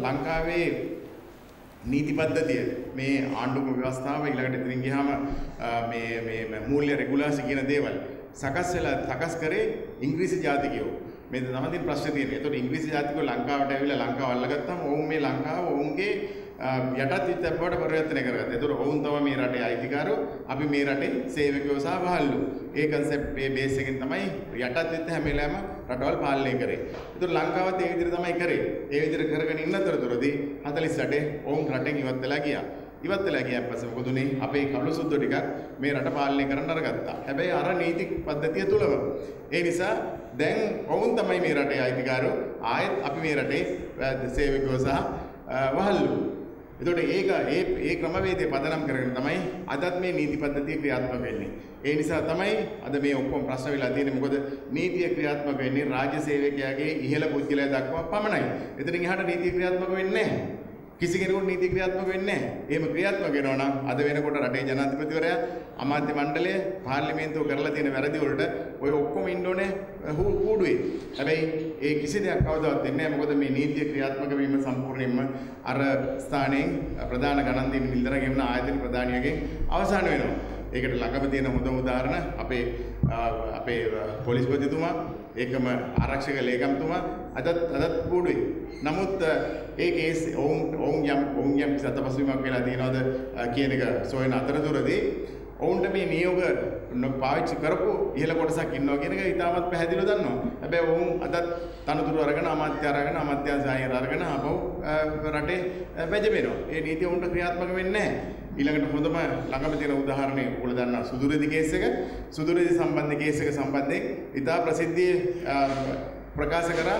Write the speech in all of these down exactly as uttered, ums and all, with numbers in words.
ලංකාවේ නීති පද්ධතිය මේ ආණ්ඩුක්‍රම ව්‍යවස්ථාව ඊළඟට ඉතින් ගියාම මේ මේ මූල්‍ය රෙගුලාසි කියන දේවල් සකස් වෙලා සකස් කරේ ඉංග්‍රීසි ජාතිකයෝ. මේ තමයි ප්‍රශ්නේ තියෙන්නේ. ඒතකොට ඉංග්‍රීසි ජාතිකයෝ ලංකාවට ඇවිල්ලා ලංකාව අල්ලගත්තාම ඔවුන් මේ ලංකාව ඔවුන්ගේ යටත් විත්ත බවට පරිවර්තනය කරගත්තා. ඒතකොට ඔවුන් තමයි මේ රටේ අයිතිකාරයෝ. අපි මේ රටේ සේවකයෝ සහ වහල්ලු. ඒ concept මේ බේස් එකෙන් තමයි යටත් විත්ත හැම වෙලාවෙම රටවල් පාලනය කරේ. ඒතකොට ලංකාවත් ඒ විදිහට තමයි කරේ. ඒ විදිහට කරගෙන ඉන්න අතරතුරදී හතළිස් අටේ ඔවුන් රටෙන් ඉවත් වෙලා ගියා. ඉවත් වෙලා ගියන් පස්සේ මොකද උනේ? අපේ කළු සුද්දෝ ටිකක් මේ රට පාලනය කරන්න අරගත්තා. හැබැයි අර නීති පද්ධතිය තුලම. ඒ නිසා දැන් ඔවුන් තමයි මේ රටේ අයිතිකාරයෝ. ආයෙත් අපි මේ රටේ සේවකයෝ සහ වහල්ලු. එතකොට ඒක ඒ ඒ ක්‍රමවේදය පදනම් කරගෙන තමයි අදත් මේ නීති පද්ධතිය ක්‍රියාත්මක වෙන්නේ. ඒ නිසා තමයි අද මේ ඔක්කොම ප්‍රශ්න වෙලා තියෙන්නේ. මොකද නීතිය ක්‍රියාත්මක වෙන්නේ රාජ්‍ය සේවකයාගේ ඉහළ පුද්ගලයා දක්වා පමණයි. එතනින් එහාට නීතිය ක්‍රියාත්මක වෙන්නේ නැහැ. කිසි කෙනෙකුට නීති ක්‍රියාත්මක වෙන්නේ නැහැ. එහෙම ක්‍රියාත්මක වෙනවා නම් අද වෙනකොට රටේ ජනාධිපතිවරයා අමාත්‍ය මණ්ඩලය පාර්ලිමේන්තුව කරලා තියෙන වැරදි වලට ඔය ඔක්කොම ඉන්න ඕනේ කූඩුවේ. හැබැයි ඒ කිසි දෙයක් කවදාවත් වෙන්නේ නැහැ. මොකද මේ නීතිය ක්‍රියාත්මක වීම සම්පූර්ණයෙන්ම අර ස්ථානයෙන් ප්‍රධාන ගණන් දීම නිලධාරියා ගෙවන ආයතන ප්‍රධානියාගෙන් අවසන් වෙනවා. ඒකට ළඟම තියෙන හොඳම උදාහරණ අපේ අපේ පොලිස්පතිතුමා ඒකම ආරක්ෂක ලේකම්තුමා අදත් අදත් කූඩුවේ. නමුත් ඒ කේස් ඔවුන් ඔවුන් යම් ඔවුන් යම් සතපසුවීමක් වෙලා තියෙනවද කියන එක සොයන අතරතුරදී ඔවුන්ට මේ නියෝග පාවිච්චි කරපු ඉහළ කොටසක් ඉන්නවා කියන එක ඉතාමත් පැහැදිලිව දන්නවා. හැබැයි ඔවුන් අදත් තනතුරු අරගෙන අමාත්‍ය අරගෙන අමාත්‍යාංශය අරගෙන ආපහු රටේ වැජබෙනවා. ඒ නීතිය උන්ට ක්‍රියාත්මක වෙන්නේ නැහැ. ඊළඟට හොඳම ළඟම තියෙන උදාහරණය ඔයගොල්ලෝ දන්නා සුදුරෙදි කේස් එක. සුදුරෙදි සම්බන්ධ කේස් එක සම්බන්ධයෙන් ඉතා ප්‍රසිද්ධියේ ප්‍රකාශ කරා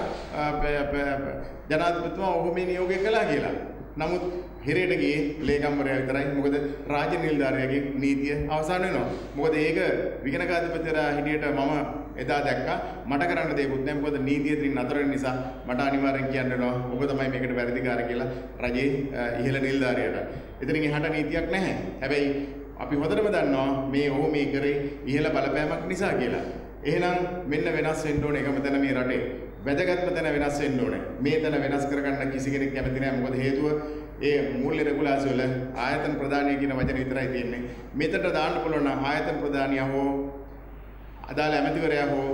ජනාධිපතිතුමා ඔහු මේ නියෝගය කළා කියලා. නමුත් හිරේට ගියේ ලේකම්වරයා විතරයි. මොකද රාජ්‍ය නිලධාරියාගේ නීතිය අවසන් වෙනවා. මොකද ඒක විගණකාධිපතිවරයා හිටියට මම එදා දැක්කා. මට කරන්න දෙයක්වත් නැහැ. මොකද නීතිය තින් නතර වෙන නිසා මට අනිවාර්යෙන් කියන්න වෙනවා ඔබ තමයි මේකට වැරදිකාර කියලා රජයේ ඉහළ නිලධාරියාට. එතනින් එහාට නීතියක් නැහැ. හැබැයි අපි හොඳටම දන්නවා මේ ඔහු මේ කරේ ඉහළ බලපෑමක් නිසා කියලා. එහෙනම් මෙන්න වෙනස් වෙන්න ඕනේ එකම තැන මේ රටේ. වැදගත්ම තැන වෙනස් වෙන්න ඕනේ. මේ තැන වෙනස් කරගන්න කිසි කෙනෙක් කැමති නැහැ. මොකද හේතුව ඒ මූල්‍ය රෙගුලාසි වල ආයතන ප්‍රධානිය කියන වචනේ විතරයි තියෙන්නේ. මෙතනට දාන්න පුළුවන් නම් ආයතන ප්‍රධානියා හෝ අදාළ ඇමතිවරයා හෝ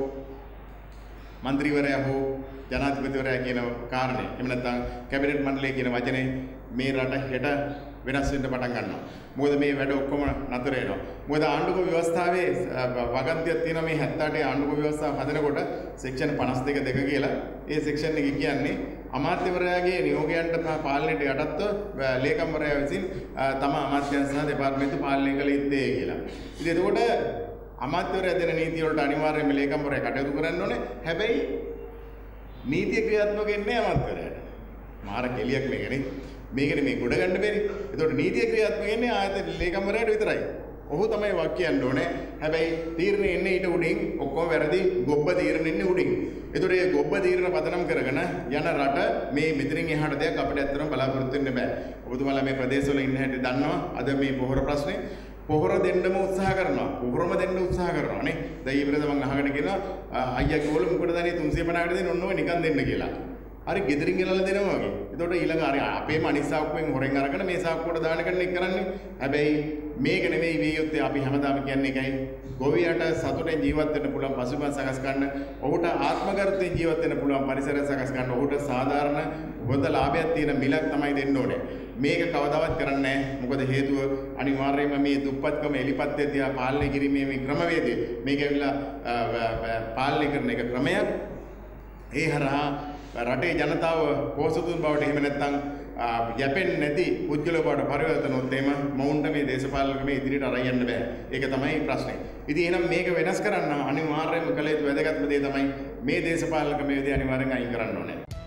മന്ത്രിවරයා හෝ ජනාධිපතිවරයා කියන කාරණේ. එහෙම නැත්නම් කැබිනට් මණ්ඩලය කියන වචනේ මේ රට හෙට වෙනස් වෙන්න පටන් ගන්නවා. මොකද මේ වැඩ ඔක්කොම නතර වෙනවා. මොකද ආණ්ඩුක්‍රම ව්‍යවස්ථාවේ වගන්තියක් තියෙනවා මේ හැත්තෑ අටේ ආණ්ඩුක්‍රම ව්‍යවස්ථාව හදනකොට සෙක්ෂන් පනස් දෙක දෙක කියලා. ඒ සෙක්ෂන් එක කියන්නේ අමාත්‍යවරයාගේ නියෝගයන්ට පාලනයට යටත්ව ලේකම්වරයා විසින් තම අමාත්‍යාංශ සහ දෙපාර්තමේන්තු පාලනය කළ යුත්තේ කියලා. ඉතින් එතකොට අමාත්‍යවරයා දෙන නීති වලට අනිවාර්යයෙන්ම ලේකම්වරයා කටයුතු කරන්න ඕනේ. හැබැයි නීතිය ක්‍රියාත්මක වෙන්නේ අමාත්‍යවරයාට. මාර කෙලියක් මේකනේ. මේකනේ මේ ගොඩ ගන්න බැරි. ඒතකොට නීතිය ක්‍රියාත්මක වෙන්නේ ආයතන ලේකම්වරයාට විතරයි. ඔහු තමයි වක් කියන්න ඕනේ. හැබැයි තීරණය එන්නේ ඊට උඩින් ඔක්කොම වැරදි ගොබ්බ තීරණ එන්නේ උඩින්. ඒතකොට මේ ගොබ්බ තීරණ පදනම් කරගෙන යන රට මේ මෙතනින් එහාට දෙයක් අපිට ඇත්තටම බලාපොරොත්තු වෙන්න බෑ. ඔබතුමාලා මේ ප්‍රදේශවල ඉන්න හැටි දන්නවා. අද මේ පොහොර ප්‍රශ්නේ පොහොර දෙන්නම උත්සාහ කරනවා. පොහොරම දෙන්න උත්සාහ කරනවා නේ. දැන් ඊපෙරද මම අහගෙන කියනවා අයියා කිව්වලු මොකටද අනේ තුන්සිය පනහකට දෙන්න ඔන්න ඔය නිකන් දෙන්න කියලා. හරි ගෙදරින් ගෙනල්ලා දෙනවා වගේ. එතකොට ඊළඟ හරි අපේම අනිත් සාක්කුවෙන් හොරෙන් අරගෙන මේ සාක්කුවට දාන එකනේ කරන්නේ. හැබැයි මේක නෙමෙයි මේ යුත්තේ අපි හැමදාම කියන්නේ ඒකයි. ගොවියට සතුටෙන් ජීවත් වෙන්න පුළුවන් පසුබිම සකස් කරන්න, ඔහුට ආත්මගරුත්වයෙන් ජීවත් වෙන්න පුළුවන් පරිසරය සකස් කරන්න, ඔහුට සාධාරණ හොඳ ලාභයක් තියෙන මිලක් තමයි දෙන්න ඕනේ. මේක කවදාවත් කරන්නේ නැහැ. මොකද හේතුව අනිවාර්යයෙන්ම මේ දුප්පත්කම එලිපත්ය තියා පාලනය කිරීමේ මේ ක්‍රමවේදය. මේක ඇවිල්ලා පාලනය කරන එක ක්‍රමයක්. ඒ හරහා රටේ ජනතාව පොහොසතුන් බවට එහෙම නැත්නම් යැපෙන්නේ නැති පුද්ගලයෝ බවට පරිවර්තන වුත් එහෙම මොවුන්ට මේ දේශපාලකම ඉදිරියට අරන් යන්න බෑ. ඒක තමයි ප්‍රශ්නේ. ඉතින් එහෙනම් මේක වෙනස් කරන්න අනිවාර්යයෙන්ම කළ යුතු වැදගත්ම දේ තමයි මේ දේශපාලකම වේදී අනිවාර්යෙන් අයින් කරන්න ඕනේ.